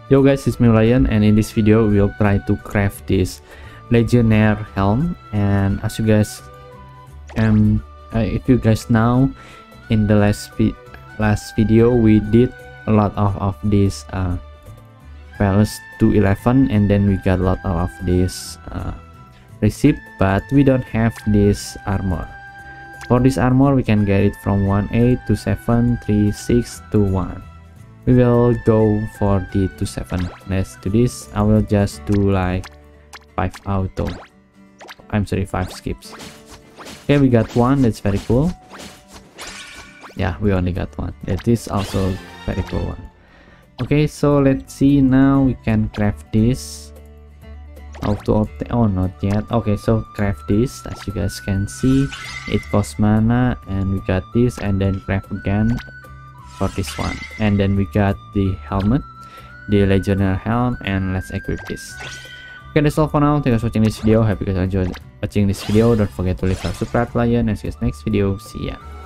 Yo guys, it's me Ryan, and in this video we'll try to craft this Legionnaire helm. And as you guys if you guys know, in the last video we did a lot of this palace to 11, and then we got a lot of this receipt, but we don't have this armor. For this armor we can get it from 1A to 7, 3, 6 to 1. We will go for the 2-7. Let's do this. I will just do like 5 auto. I'm sorry, 5 skips. Okay, we got one. That's very cool. Yeah, we only got one. That is also very cool one. Okay, so let's see now. We can craft this. How to obtain? Oh, not yet. Okay, so craft this. As you guys can see, it costs mana, and we got this, and then craft again for this one, and then we got the helmet, the Legionnaire helm, and let's equip this. Okay, that's all for now. Thank you guys for watching this video. Hope you guys enjoyed watching this video. Don't forget to leave a subscribe, and see you guys next video. See ya.